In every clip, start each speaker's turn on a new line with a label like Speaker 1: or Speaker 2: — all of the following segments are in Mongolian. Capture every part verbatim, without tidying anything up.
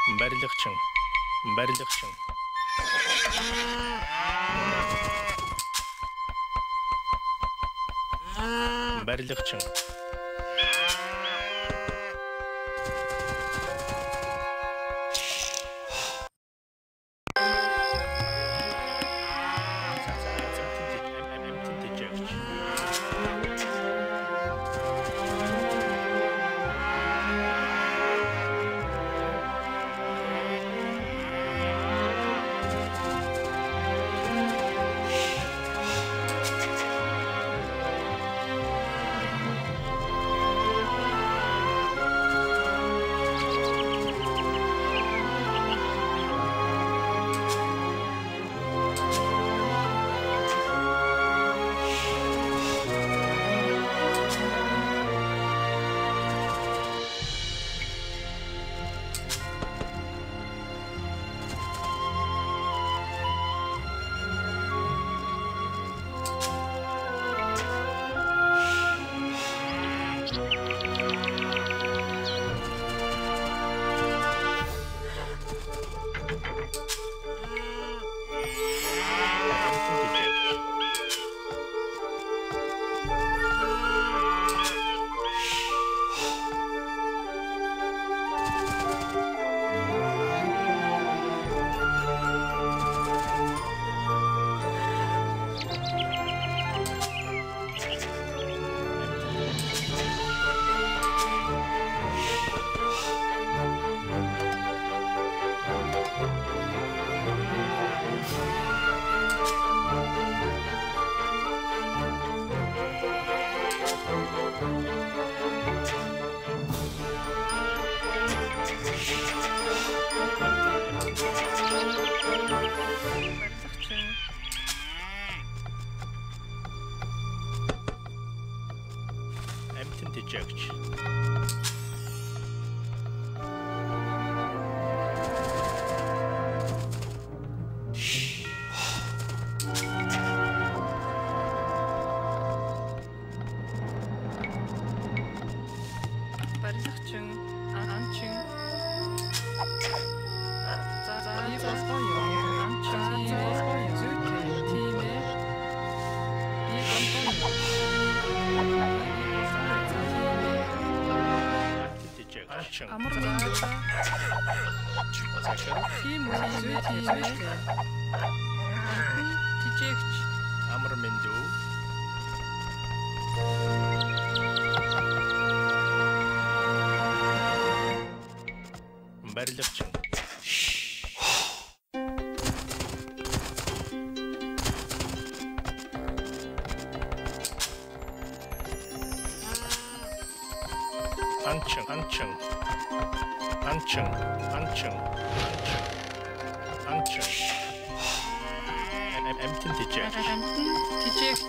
Speaker 1: барилгачин барилгачин барилгачин амтэн тэжээгч
Speaker 2: барилгачин анчин за за би болохгүй анчин болохгүй зүйтэй тийм ээ би болохгүй амар тийм үү зүйтэй тийчээч
Speaker 1: амар мэндүү барилгачин анчин анчин анчин анчин анчин амтэн тэжээгч
Speaker 2: амтэн тийчээч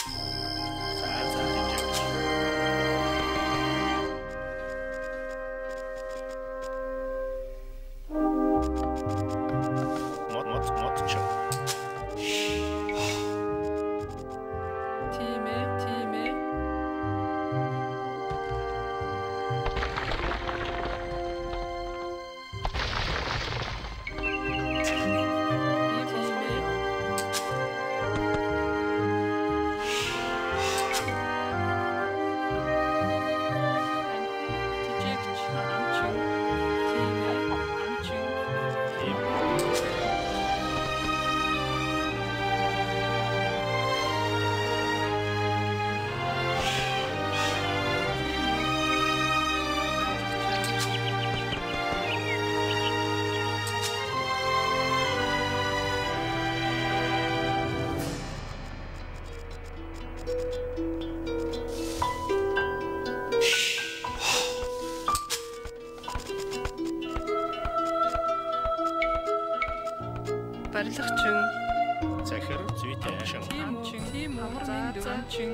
Speaker 2: барилгачин
Speaker 1: захир зүйтэй анчин
Speaker 2: анчин тийм амар мэндүү анчин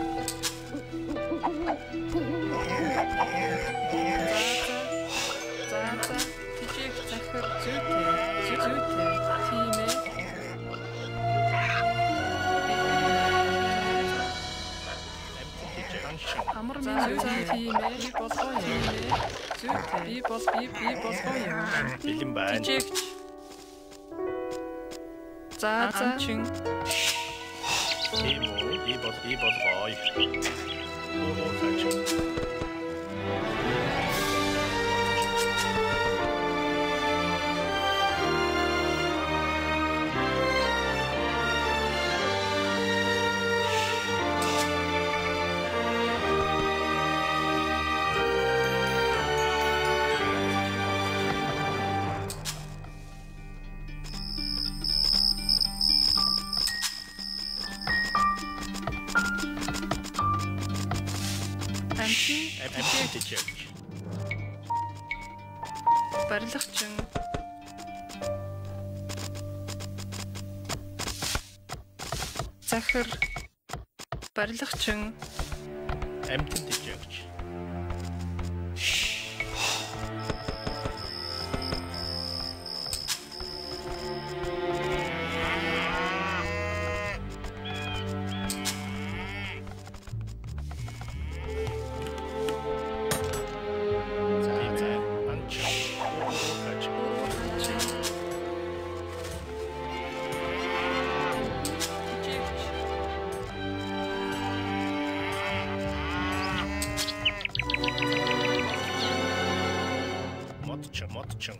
Speaker 2: за за тийчээч захир зүйтэй зүйтэй тийм ээ амар мэндүү тийм ээ би болохгүй зүйтэй. Би бол би би болгоё.
Speaker 1: Бэлэн байна.
Speaker 2: Жижигч. За замчин.
Speaker 1: Тийм үү? Би бол би болгоё. Оо хаач. Жижигч.
Speaker 2: Барилгачин. Захир. Барилгачин.
Speaker 1: Амтэн жижигч. Модчин.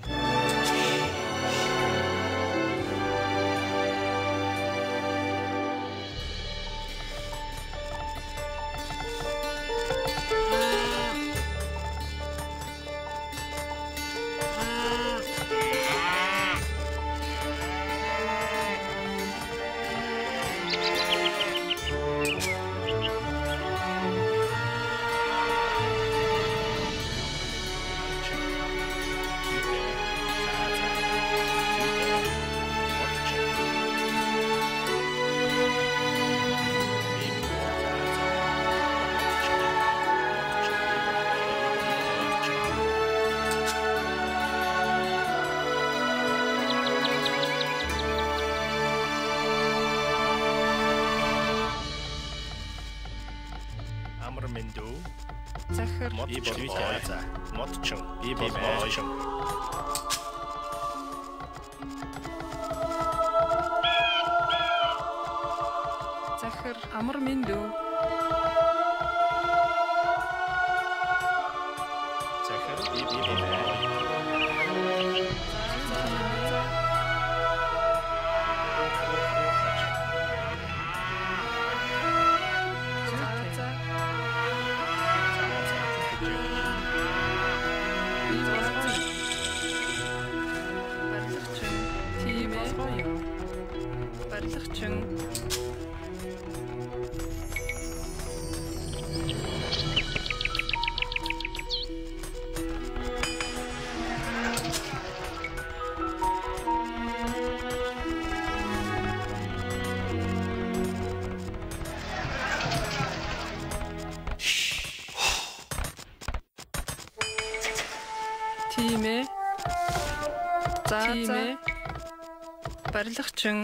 Speaker 2: Захир.
Speaker 1: Би болгоё. За. Модчин. Би болгоё.
Speaker 2: Захир. Амар мэндүү.
Speaker 1: Захир. Би би болгоё.
Speaker 2: Барилгачин. Тимэ. За за. Барилгачин.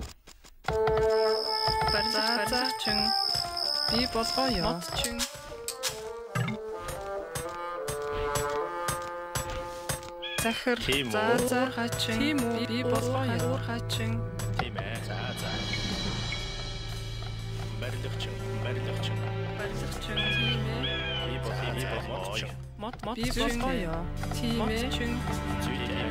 Speaker 2: Барилгачин. Би болгоё. Модчин. Захир. За за хачин. Тийм үү? Би болгоё. Хачин.
Speaker 1: Тийм ээ. За за. Барилгачин. Барилгачин.
Speaker 2: Барилгачин. Тийм ээ.
Speaker 1: Би болгоё. Мод мод.
Speaker 2: Би болгоё. Тийм ээ.